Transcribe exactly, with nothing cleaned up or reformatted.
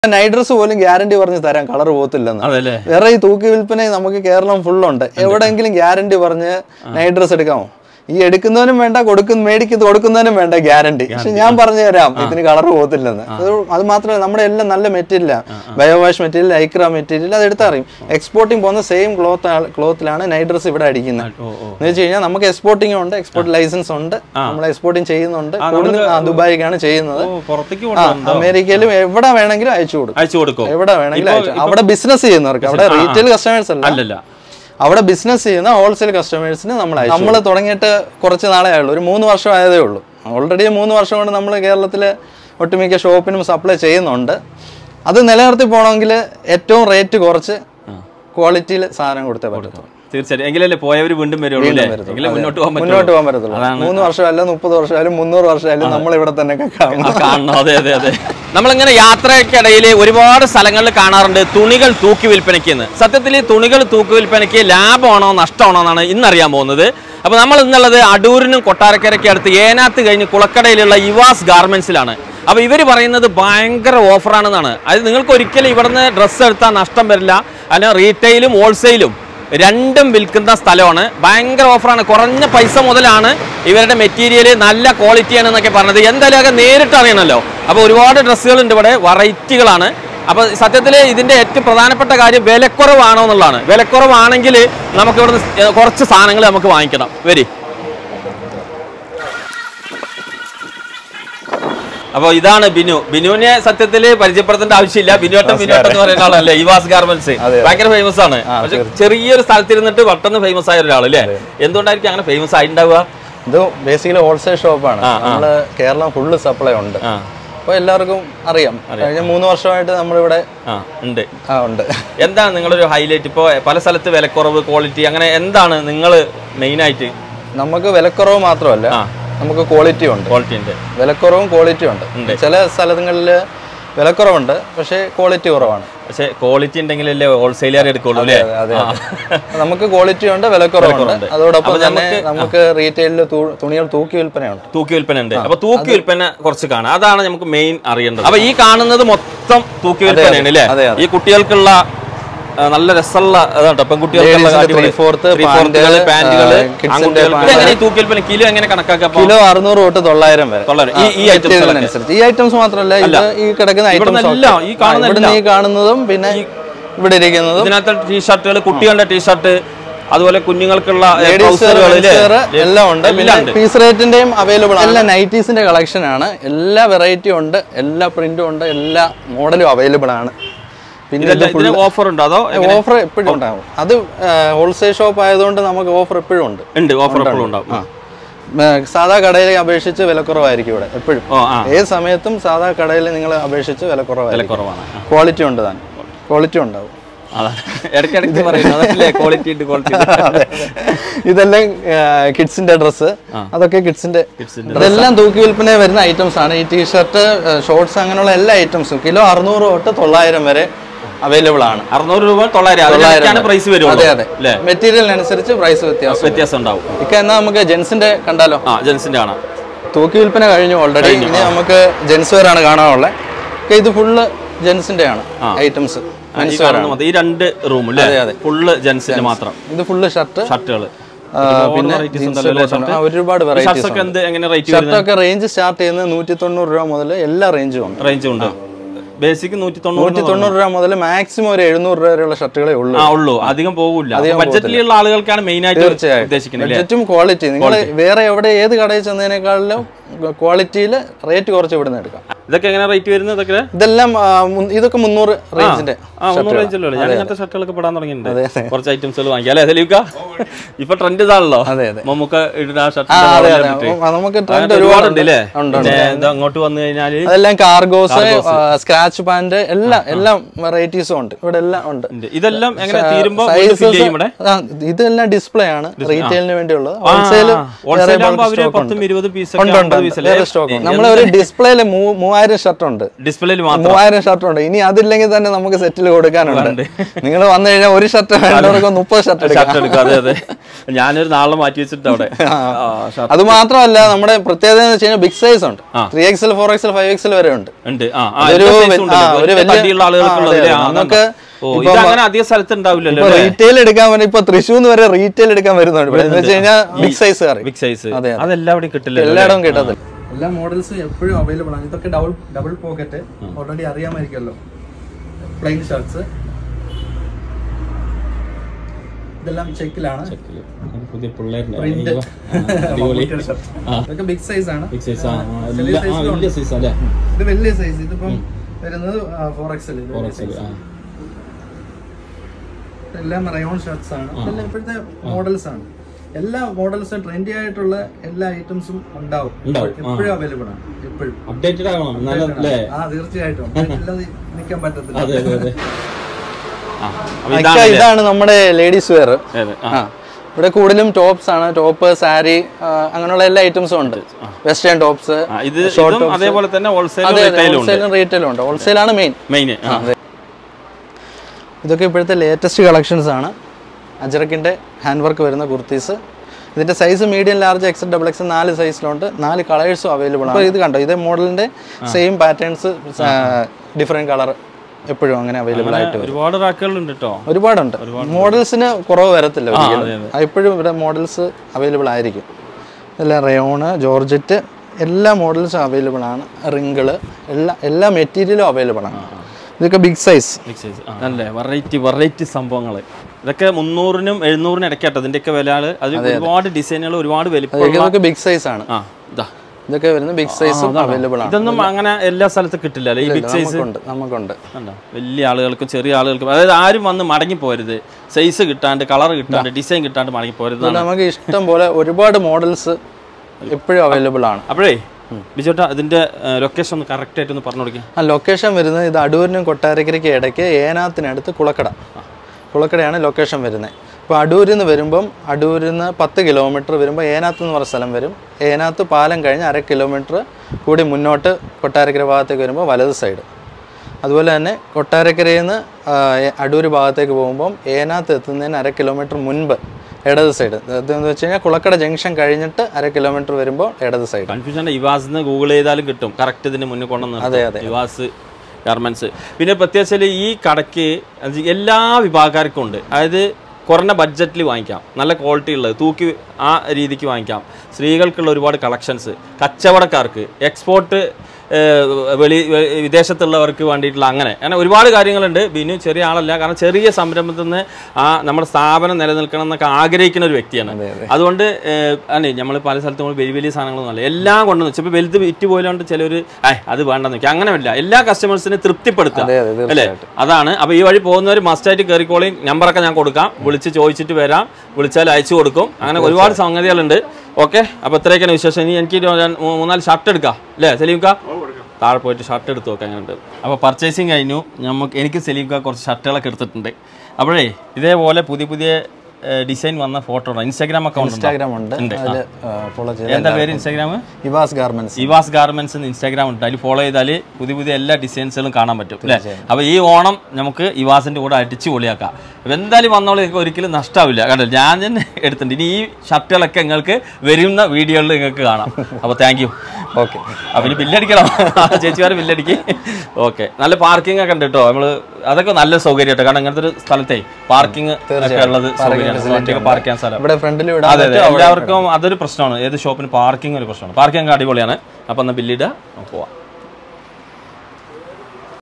Night dress പോലും guarantee പറഞ്ഞ് തരാൻ കളർ പോകത്തില്ലെന്ന്. വേറെ ഈ തൂക്കി വിൽപ്പന നമുക്ക് കേരളം ഫുൾ ഉണ്ട്. എവിടെയെങ്കിലും ഗ്യാരണ്ടി പറഞ്ഞ് നൈറ്റ് ഡ്രസ് എടുക്കാമോ? ഈ എടുക്കുന്നവനും വേണ്ട, കൊടുക്കുന്ന മേടിക്കുന്നത് കൊടുക്കുന്നവനും വേണ്ട ഗ്യാരണ്ടി. പക്ഷെ ഞാൻ പറഞ്ഞു തരാം ഇതിന് കളർ പോകത്തില്ലെന്ന്. അത് മാത്രമല്ല, നമ്മുടെ എല്ലാം നല്ല മെറ്റീരിയലാണ്, ബയോവാഷ് മെറ്റീരിയൽ, ലൈക്ര മെറ്റീരിയൽ, അത് എടുത്തറിയും. എക്സ്പോർട്ടിംഗ് പോകുന്ന സെയിം ക്ലോത്ത് ക്ലോത്തിലാണ് നൈറ്റ് ഡ്രസ് ഇവിടെ അടിക്കുന്നത്. എന്ന് വെച്ച് കഴിഞ്ഞാൽ നമുക്ക് എക്സ്പോർട്ടിംഗ് ഉണ്ട്, എക്സ്പോർട്ട് ലൈസൻസ് ഉണ്ട്, നമ്മൾ എക്സ്പോർട്ടിംഗ് ചെയ്യുന്നുണ്ട്. ദുബായിക്കാണ് ചെയ്യുന്നത്. അമേരിക്കയിലും എവിടെ വേണമെങ്കിലും അയച്ചു കൊടുക്കും. എവിടെ വേണമെങ്കിലും അയച്ചു. അവിടെ ബിസിനസ് ചെയ്യുന്നവർക്ക്, അവിടെ റീറ്റെയിൽ കസ്റ്റമേഴ്സ് അല്ല, അവിടെ ബിസിനസ് ചെയ്യുന്ന ഹോൾസെയിൽ കസ്റ്റമേഴ്സിന് നമ്മൾ നമ്മൾ തുടങ്ങിയിട്ട് കുറച്ച് നാളേ ആയുള്ളൂ. ഒരു മൂന്ന് വർഷം ആയതേ ഉള്ളൂ. ഓൾറെഡി മൂന്ന് വർഷം കൊണ്ട് നമ്മൾ കേരളത്തിലെ ഒട്ടുമിക്ക ഷോപ്പിനും സപ്ലൈ ചെയ്യുന്നുണ്ട്. അത് നിലനിർത്തി പോകണമെങ്കിൽ ഏറ്റവും റേറ്റ് കുറച്ച് ക്വാളിറ്റിയിൽ സാധനം കൊടുത്തേ പറ്റത്തുള്ളൂ. തീർച്ചയായും എങ്കിലല്ലേ പോയവർ വീണ്ടും മുന്നോട്ട് പോകാൻ പറ്റത്തുള്ളൂ. മൂന്ന് വർഷമല്ല, മുപ്പത് വർഷമായാലും മുന്നൂറ് വർഷമായാലും നമ്മൾ ഇവിടെ തന്നെ കാണണം. അതെ അതെ അതെ നമ്മളിങ്ങനെ യാത്രയ്ക്കിടയിൽ ഒരുപാട് സ്ഥലങ്ങളിൽ കാണാറുണ്ട് തുണികൾ തൂക്കി വിൽപ്പനയ്ക്ക്. സത്യത്തിൽ തുണികൾ തൂക്കി വിൽപ്പനയ്ക്ക് ലാഭമാണോ നഷ്ടമാണോ എന്നാണ് ഇന്നറിയാൻ പോകുന്നത്. അപ്പോൾ നമ്മൾ ഇന്നുള്ളത് അടൂരിനും കൊട്ടാരക്കരയ്ക്ക് അടുത്ത് ഏനാത്ത് കഴിഞ്ഞ് കുളക്കടയിലുള്ള ഇവാസ് ഗാർമെന്റ്സിലാണ്. അപ്പോൾ ഇവർ പറയുന്നത് ഭയങ്കര ഓഫറാണെന്നാണ്. അത് നിങ്ങൾക്ക് ഒരിക്കലും ഇവിടുന്ന് ഡ്രസ്സ് എടുത്താൽ നഷ്ടം വരില്ല. അല്ലെങ്കിൽ റീറ്റെയിലും ഹോൾസെയിലും രണ്ടും വിൽക്കുന്ന സ്ഥലമാണ്. ഭയങ്കര ഓഫറാണ്, കുറഞ്ഞ പൈസ മുതലാണ് ഇവരുടെ മെറ്റീരിയൽ, നല്ല ക്വാളിറ്റിയാണ് എന്നൊക്കെ പറഞ്ഞത്. എന്തായാലും ഒക്കെ നേരിട്ട് അറിയണമല്ലോ. അപ്പോൾ ഒരുപാട് ഡ്രസ്സുകളുണ്ട് ഇവിടെ, വെറൈറ്റികളാണ്. അപ്പോൾ സത്യത്തിൽ ഇതിൻ്റെ ഏറ്റവും പ്രധാനപ്പെട്ട കാര്യം വിലക്കുറവാണോ എന്നുള്ളതാണ്. വിലക്കുറവാണെങ്കിൽ നമുക്ക് ഇവിടുന്ന് കുറച്ച് സാധനങ്ങൾ നമുക്ക് വാങ്ങിക്കണം. വരി. അപ്പോൾ ഇതാണ് ബിനു. ബിനുവിനെ സത്യത്തിൽ പരിചയപ്പെടുത്തേണ്ട ആവശ്യമില്ല. ബിനുവട്ടം ബിനുവട്ടം എന്ന് പറയുന്ന ആളല്ലേ, ഇവാസ് ഗാർമെന്റ്സ്. ഭയങ്കര ഫേമസ് ആണ്. പക്ഷെ ചെറിയൊരു സ്ഥലത്തിരുന്നിട്ട് പെട്ടെന്ന് ഫേമസ് ആയ ഒരാൾ അല്ലേ? എന്തുകൊണ്ടായിരിക്കും അങ്ങനെ ഫേമസ് ആയിട്ടുണ്ടാവുക? ഇത് ബേസിക്കലി ഹോൾസെയിൽ ഷോപ്പാണ്. നമ്മള് കേരളം ഫുള്ള് സപ്ലൈ ഉണ്ട്. അപ്പൊ എല്ലാവർക്കും അറിയാം. കഴിഞ്ഞ മൂന്ന് വർഷമായിട്ട് നമ്മളിവിടെ ഉണ്ട്. ആ ഉണ്ട്. എന്താണ് നിങ്ങളൊരു ഹൈലൈറ്റ്? ഇപ്പോൾ പല സ്ഥലത്ത് വിലക്കുറവ്, ക്വാളിറ്റി, അങ്ങനെ എന്താണ് നിങ്ങൾ മെയിനായിട്ട്? നമുക്ക് വിലക്കുറവ് മാത്രമല്ല, നമുക്ക് ക്വാളിറ്റി ഉണ്ട്. ക്വാളിറ്റി ഉണ്ട്, വിലക്കുറവും ക്വാളിറ്റി ഉണ്ട്. ചില സ്ഥലങ്ങളിൽ വിലക്കുറവുണ്ട്, പക്ഷേ ക്വാളിറ്റി കുറവാണ്. പക്ഷേ ക്വാളിറ്റി ഉണ്ടെങ്കിലല്ലേ ഹോൾസെയിലർ എടുക്കുള്ളൂ അല്ലേ? അതെ, നമുക്ക് ക്വാളിറ്റി ഉണ്ട്, വിലക്കുറവുണ്ട്. അതോടൊപ്പം തന്നെ നമുക്ക് റീറ്റെയിലിൽ തുണികൾ തൂക്കി വിൽപ്പനയുണ്ട്. തൂക്കി വിൽപ്പന ഉണ്ട്. അപ്പൊ തൂക്കി വിൽപ്പന കുറച്ച് കാണാം, അതാണ് നമുക്ക് മെയിൻ അറിയേണ്ടത്. അപ്പൊ ഈ കാണുന്നത് മൊത്തം തൂക്കി വിൽപ്പനയാണ് അല്ലേ? ഈ കുട്ടികൾക്കുള്ള നല്ല രസമുള്ള പെൺകുട്ടികൾക്കുള്ള കിലോ എങ്ങനെ കണക്കാക്കാം? കിലോ അറുന്നൂറ് തൊട്ട് തൊള്ളായിരം വരെ. ഈ ഐറ്റംസ് മാത്രമല്ല, ഈ കിടക്കുന്ന ഐറ്റംസ്, ഈ കാണുന്നതും പിന്നെ ഇവിടെ ഇരിക്കുന്നതും. ഇതിനകത്ത് ടീഷർട്ടുകൾ, കുട്ടികളുടെ ടീഷർട്ട്, അതുപോലെ കുഞ്ഞുങ്ങൾക്കുള്ള എല്ലാം ഉണ്ട്. പിന്നെ പീസ് റേറ്റിന്റെയും അവൈലബിൾ ആണ്. എല്ലാ നൈറ്റീസിന്റെ കളക്ഷൻ ആണ്. എല്ലാ വെറൈറ്റിയും ഉണ്ട്, എല്ലാ പ്രിന്റും ഉണ്ട്, എല്ലാ മോഡലും അവൈലബിൾ ആണ്. പിന്നെ ഓഫർ ഉണ്ടോ? അതോ ഓഫർ എപ്പോഴും ഉണ്ടാവും. അത് ഹോൾസെയിൽ ഷോപ്പ് ആയതുകൊണ്ട് നമുക്ക് ഓഫർ എപ്പോഴും ഉണ്ട്. ഓഫർ എപ്പോഴും ഉണ്ടാവും. സാധാ കടയിലെ അപേക്ഷിച്ച് വിലക്കുറവായിരിക്കും ഇവിടെ എപ്പോഴും. ഏത് സമയത്തും സാധാ കടയിൽ നിങ്ങൾ അപേക്ഷിച്ച് വിലക്കുറവായിരിക്കും. ക്വാളിറ്റി ഉണ്ട്, താൻ ക്വാളിറ്റി ഉണ്ടാവും. ഇതെല്ലാം കിഡ്സിന്റെ ഡ്രസ്സ്, അതൊക്കെ കിഡ്സിന്റെ. ഇതെല്ലാം തൂക്കി വിൽപ്പന വരുന്ന ഐറ്റംസ് ആണ്. ഈ ടീഷർട്ട്, ഷോർട്സ്, അങ്ങനെയുള്ള എല്ലാ ഐറ്റംസും കിലോ അറുന്നൂറ് തൊട്ട് തൊള്ളായിരം വരെ അവൈലബിൾ ആണ്. അറുന്നൂറ് രൂപ തൊള്ളായിരം പ്രൈസ് വരും. അതെ അതെ, മെറ്റീരിയലിനനുസരിച്ച് പ്രൈസ് വ്യത്യാസം വ്യത്യാസം ഉണ്ടാവും. ഇക്ക എന്നാ നമുക്ക് ജെൻസിന്റെ കണ്ടാലോ? ജെൻസിന്റെ ആണ്. തൂക്കി വിൽപ്പന കഴിഞ്ഞു ഓൾറെഡി. ഇനി നമുക്ക് ജെൻസ് വെയറാണ് കാണാനുള്ളത്. ഇത് ഫുള്ള് ജെൻസിന്റെ ആണ് ഐറ്റംസ്. ഈ രണ്ട് റൂം ഫുള്ള് ജെൻസിന്റെ മാത്രം. ഇത് ഫുള്ള് ഷർട്ട്, ഷർട്ടുകൾ, പിന്നെ ഒരുപാട് വെറൈറ്റീസ്. ഷർട്ടൊക്കെ റേഞ്ച് സ്റ്റാർട്ട് ചെയ്യുന്നത് നൂറ്റി തൊണ്ണൂറ് രൂപ മുതൽ എല്ലാ റേഞ്ചും ഉണ്ട്. റേഞ്ചും ഉണ്ട്. ബേസിക് നൂറ്റി തൊണ്ണൂറ്റി തൊണ്ണൂറ് രൂപ മുതൽ മാക്സിമം ഒരു എഴുന്നൂറ് രൂപ വരെയുള്ള ഷർട്ടുകളേ ഉള്ളൂ. ഉള്ളൂ അധികം പോകില്ല. ബഡ്ജറ്റിലുള്ള ആളുകൾക്കാണ് മെയിൻ ആയിട്ട് ഉദ്ദേശിക്കുന്നത്. ബഡ്ജറ്റും ക്വാളിറ്റി. നിങ്ങൾ വേറെ എവിടെ ഏത് കടയിൽ ചെന്നതിനേക്കാളും ക്വാളിറ്റിയിൽ റേറ്റ് കുറച്ച് ഇവിടുന്ന് എടുക്കാം. ഇതൊക്കെ എങ്ങനെ റേറ്റ് വരുന്നത്? ഇതൊക്കെ ഇതെല്ലാം ഇതൊക്കെ മുന്നൂറ് റേഞ്ചിന്റെ. ഷർട്ടുകളൊക്കെ പെടാൻ തുടങ്ങിയിട്ടുണ്ട്. കുറച്ച് ഐറ്റംസുകൾ വാങ്ങിക്കാം അല്ലേ? സലീക്ക, ഇപ്പൊ ട്രെൻഡ് ഇതാണല്ലോ. നമുക്ക് നമുക്ക് ട്രെൻഡ് ഒരുപാടുണ്ട് അല്ലേ? അങ്ങോട്ട് വന്നു കഴിഞ്ഞാൽ അതെല്ലാം കാർഗോസ്, സ്ക്രാച്ച് പാന്റ്, എല്ലാം എല്ലാം വെറൈറ്റീസും ഉണ്ട് ഇവിടെ. എല്ലാം ഉണ്ട്. ഇതെല്ലാം എങ്ങനെ തീരുമ്പോ ഇതെല്ലാം ഡിസ്പ്ലേ ആണ്, റീറ്റെയിലിന് വേണ്ടിയുള്ളത്. ഹോൾസെയിൽ പത്തും ഇരുപത് പീസ് നമ്മളെ ഒരു ഡിസ്പ്ലേയില് മൂവായിരം മൂവായിരം ഷർട്ട് ഉണ്ട് ഡിസ്പ്ലേയിൽ മൂവായിരം ഷർട്ട് ഉണ്ട്. ഇനി അതില്ലെങ്കിൽ തന്നെ നമുക്ക് സെറ്റിൽ കൊടുക്കാനുണ്ട്. നിങ്ങൾ വന്നു കഴിഞ്ഞാൽ ഒരു ഷർട്ട് വേണ്ടവർക്ക് മുപ്പത് ഷർട്ട് എടുക്കാം. അതെ അതെ, ഞാനൊരു നാളെ മാറ്റി വെച്ചിട്ട് അവിടെ. അത് മാത്രമല്ല നമ്മുടെ പ്രത്യേകത എന്ന് വെച്ച് കഴിഞ്ഞാൽ ബിഗ് സൈസ് ഉണ്ട്. Three XL four XL five XL വരെ ഉണ്ട്. നമുക്ക് അധിക സ്ഥലത്ത് ഉണ്ടാവില്ലല്ലോ. റീറ്റെയിൽ എടുക്കാൻ പറ്റും. ഇപ്പൊ തൃശ്ശൂർ വരെ റീറ്റെയിൽ എടുക്കാൻ വരുന്നുണ്ട്. എന്ന് വെച്ച് കഴിഞ്ഞാൽ ബിഗ് സൈസ് ബിഗ് സൈസ് അതെല്ലാവരും കിട്ടില്ല, എല്ലായിടവും കിട്ടത്തില്ല. എല്ലാ മോഡൽസും എപ്പോഴും അവൈലബിൾ ആണ്. ഇതൊക്കെ ഡബിൾ ഡബിൾ പോക്കറ്റ് ഓൾറെഡി അറിയാമായിരിക്കുമല്ലോ. പ്ലെയിൻ ഷർട്ട്സ് ഇതെല്ലാം ചെക്കിലാണ്. ഇതൊക്കെ ബിഗ് സൈസ് ആണ്. ഇത് വലിയ സൈസ്. ഇതിപ്പം വരുന്നത് ഫോർ എക്സൽ. എല്ലാം റയോൺ ഷർട്ട്സ് ആണ്. ഇതെല്ലാം ഇപ്പോഴത്തെ മോഡൽസ് ആണ്. എല്ലാ മോഡൽസും ട്രെൻഡി ആയിട്ടുള്ള എല്ലാ ഐറ്റംസും ഉണ്ടാവും. എപ്പോഴും അവൈലബിൾ ആണ്. എപ്പോഴും അപ്ഡേറ്റഡ് ആകണം. ആ തീർച്ചയായിട്ടും നിൽക്കാൻ പറ്റത്തില്ല. ഇതാണ് നമ്മുടെ ലേഡീസ് വെയർ. ഇവിടെ കൂടുതലും ടോപ്സ് ആണ്. ടോപ്പ്, സാരി, അങ്ങനെയുള്ള എല്ലാ ഐറ്റംസും ഉണ്ട്. വെസ്റ്റേൺ ടോപ്സ്, അതേപോലെ തന്നെ ഹോൾസെയിലും റീറ്റെയിലും ഉണ്ട്. ഹോൾസെയിൽ ആണ് മെയിൻ മെയിൻ ഇതൊക്കെ ഇപ്പോഴത്തെ ലേറ്റസ്റ്റ് കളക്ഷൻസ് ആണ്. അജറക്കിന്റെ ഹാൻഡ് വർക്ക് വരുന്ന കുർത്തീസ്. ഇതിന്റെ size medium, large, X double X നാല് സൈസിലുണ്ട്. നാല് കളേഴ്സും അവൈലബിൾ ആണ്. ഇത് കണ്ടോ, ഇതേ മോഡലിന്റെ സെയിം പാറ്റേൺസ്, ഡിഫറെന്റ് കളർ എപ്പോഴും അങ്ങനെ അവൈലബിൾ ആയിട്ട് ഒരുപാട് റാക്കുകളുണ്ട് കേട്ടോ. ഒരുപാടുണ്ട്. മോഡൽസിന് കുറവ് വരത്തില്ല. എപ്പോഴും ഇവിടെ മോഡൽസ് അവൈലബിൾ ആയിരിക്കും. എല്ലാം റയോണ്, ജോർജറ്റ് എല്ലാ മോഡൽസും അവൈലബിൾ ആണ്. റിങ്കിള് എല്ലാ എല്ലാ മെറ്റീരിയലും അവൈലബിൾ ആണ്. ഇതൊക്കെ ബിഗ് സൈസ് ബിഗ് സൈസ് അല്ലേ, വെറൈറ്റി വെറൈറ്റി സംഭവങ്ങൾ. ഇതൊക്കെ മുന്നൂറിനും എഴുന്നൂറിനും ഇടയ്ക്കാട്ടോ ഇതിന്റെയൊക്കെ വില. അത് ഒരുപാട് ഡിസൈനുകൾ, ഒരുപാട് വലിപ്പം. ബിഗ് സൈസ് ആണ്. ഇതൊക്കെ വരുന്നത് ബിഗ് സൈസും അവൈലബിൾ ആണ്. ഇതൊന്നും അങ്ങനെ എല്ലാ സ്ഥലത്തും കിട്ടില്ല. ഈ ബിഗ് സൈസ് നമുക്കുണ്ട്. വലിയ ആളുകൾക്കും ചെറിയ ആളുകൾക്കും, അതായത് ആരും വന്ന് മടങ്ങി പോരുത്. സൈസ് കിട്ടാണ്ട്, കളർ കിട്ടാണ്ട്, ഡിസൈൻ കിട്ടാണ്ട് മടങ്ങി പോരുത്. നമുക്ക് ഇഷ്ടം പോലെ ഒരുപാട് മോഡൽസ് എപ്പോഴും അവൈലബിൾ ആണ്. അപ്പോഴേ ബിജോട്ടാ ഇതിന്റെ ലൊക്കേഷൻ ഒന്ന് കറക്റ്റ് ആയിട്ട് ഒന്ന് പറഞ്ഞു കൊടുക്കാം. ആ ലൊക്കേഷൻ വരുന്നത് ഇത് അടൂരിനും കൊട്ടാരക്കരയ്ക്ക് ഇടയ്ക്ക് ഏനാത്തിനടുത്ത് കുളക്കട. കുളക്കടയാണ് ലൊക്കേഷൻ വരുന്നത്. അപ്പോൾ അടൂരിൽ നിന്ന് വരുമ്പം അടൂരിൽ നിന്ന് പത്ത് കിലോമീറ്റർ വരുമ്പോൾ ഏനാത്ത് എന്ന് പറഞ്ഞ സ്ഥലം വരും. ഏനാത്ത് പാലം കഴിഞ്ഞ് അര കിലോമീറ്റർ കൂടി മുന്നോട്ട് കൊട്ടാരക്കര ഭാഗത്തേക്ക് വരുമ്പോൾ വലത് സൈഡ്. അതുപോലെ തന്നെ കൊട്ടാരക്കരയിൽ നിന്ന് അടൂർ ഭാഗത്തേക്ക് പോകുമ്പം ഏനാത്ത് എത്തുന്നതിന് അര കിലോമീറ്റർ മുൻപ് ഇടത് സൈഡ്. അതെന്ന് വെച്ച് കഴിഞ്ഞാൽ കുളക്കട ജംഗ്ഷൻ കഴിഞ്ഞിട്ട് അര കിലോമീറ്റർ വരുമ്പോൾ ഇടത് സൈഡ്. കൺഫ്യൂഷൻ ഇവാസ് ഗൂഗിൾ ചെയ്താലും കിട്ടും. കറക്റ്റ് ഇതിന് മുന്നിൽ കൊണ്ടുവന്ന്. അതെ അതെ, ഇവാസ് ഗാർമെന്റ്സ്. പിന്നെ പ്രത്യേകിച്ച് ഈ കടയ്ക്ക് എല്ലാ വിഭാഗക്കാർക്കും ഉണ്ട്. അതായത് കുറഞ്ഞ ബഡ്ജറ്റിൽ വാങ്ങിക്കാം, നല്ല ക്വാളിറ്റി ഉള്ളത് തൂക്കി ആ രീതിക്ക് വാങ്ങിക്കാം. സ്ത്രീകൾക്കുള്ള ഒരുപാട് കളക്ഷൻസ്, കച്ചവടക്കാർക്ക്, എക്സ്പോർട്ട് വെളി വിദേശത്തുള്ളവർക്ക് വേണ്ടിയിട്ടുള്ള അങ്ങനെ അങ്ങനെ ഒരുപാട് കാര്യങ്ങളുണ്ട്. ബിനു ചെറിയ ആളല്ല, കാരണം ചെറിയ സംരംഭത്തിൽ നിന്ന് ആ നമ്മുടെ സ്ഥാപനം നിലനിൽക്കണം എന്നൊക്കെ ആഗ്രഹിക്കുന്ന ഒരു വ്യക്തിയാണ്. അതുകൊണ്ട് അല്ലേ നമ്മൾ പല സ്ഥലത്തും നമ്മൾ വലിയ വലിയ സാധനങ്ങളൊന്നും അല്ല, എല്ലാം കൊണ്ടുവന്ന് വെച്ചാൽ ഇപ്പോൾ വലുത് വിറ്റ് പോയതുകൊണ്ട് ചിലർ ഏ അത് വേണ്ടെന്ന് വെച്ചാൽ അങ്ങനെയല്ല, എല്ലാ കസ്റ്റമേഴ്സിനെ തൃപ്തിപ്പെടുത്തുക അല്ലേ, അതാണ്. അപ്പോൾ ഈ വഴി പോകുന്നവർ മസ്റ്റായിട്ട് കയറിക്കോളിയും. നമ്പറൊക്കെ ഞാൻ കൊടുക്കാം, വിളിച്ച് ചോദിച്ചിട്ട് വരാം, വിളിച്ചാൽ അയച്ചു കൊടുക്കും. അങ്ങനെ ഒരുപാട് സംഗതികളുണ്ട്. ഓക്കെ, അപ്പോൾ ഇത്രയൊക്കെയാണ് വിശേഷം. ഇനി എനിക്ക് മൂന്നാല് ഷർട്ട് എടുക്കാം അല്ലേ സലീംക്ക? താഴെ പോയിട്ട് ഷർട്ട് എടുത്ത് നോക്കാം അങ്ങനെയുണ്ട്. അപ്പോൾ പർച്ചേസിങ് കഴിഞ്ഞു. നമുക്ക് എനിക്ക് സലീംക്ക കുറച്ച് ഷർട്ടുകളൊക്കെ എടുത്തിട്ടുണ്ട്. അപ്പോഴേ ഇതേപോലെ പുതിയ പുതിയ ഡിസൈൻ വന്ന ഫോട്ടോ ഇൻസ്റ്റാഗ്രാം അക്കൗണ്ട് ഇൻസ്റ്റാഗ്രാം ഉണ്ട്. എന്താ പേര് ഇൻസ്റ്റാഗ്രാം? ഇവാസ് ഗാർമെന്റ്സ്. ഇവാസ് ഗാർമെന്റ്സ് എന്ന് ഇൻസ്റ്റാഗ്രാം ഉണ്ട്. അതിൽ ഫോളോ ചെയ്താൽ പുതിയ പുതിയ എല്ലാ ഡിസൈൻസുകളും കാണാൻ പറ്റും അല്ലേ. അപ്പോൾ ഈ ഓണം നമുക്ക് ഇവാസിന്റെ കൂടെ അടിച്ച് പൊളിയാക്കാം. അപ്പോൾ എന്തായാലും വന്നോളൂ, ഒരിക്കലും നഷ്ടമാവില്ല. കണ്ടോ, ഞാൻ തന്നെ എടുത്തിട്ടുണ്ട്. ഇനി ഈ ഷർട്ടുകളൊക്കെ നിങ്ങൾക്ക് വരുന്ന വീഡിയോയിൽ നിങ്ങൾക്ക് കാണാം. അപ്പോൾ താങ്ക് യു. ഓക്കെ, അപ്പോൾ ഇനി ബില്ലടിക്കണം, ചേച്ചിമാർ ബില്ലടിക്ക്. ഓക്കെ, നല്ല പാർക്കിംഗ് ഒക്കെ ഉണ്ട് കേട്ടോ. നമ്മൾ അതൊക്കെ നല്ല സൗകര്യം കേട്ടോ, കാരണം ഇങ്ങനത്തെ ഒരു സ്ഥലത്തെ പാർക്കിംഗ് ഒക്കെ ഉള്ളത് സൗകര്യമാണ്. പാർക്ക് ചെയ്യാൻ സ്ഥലം അതെ അതെ, എല്ലാവർക്കും അതൊരു പ്രശ്നമാണ്. ഏത് ഷോപ്പിന് പാർക്കിംഗ് ഒരു പ്രശ്നമാണ്. പാർക്കിംഗ് അടിപൊളിയാണ്. അപ്പം എന്നാൽ ബില്ലിടുക, പോവാം.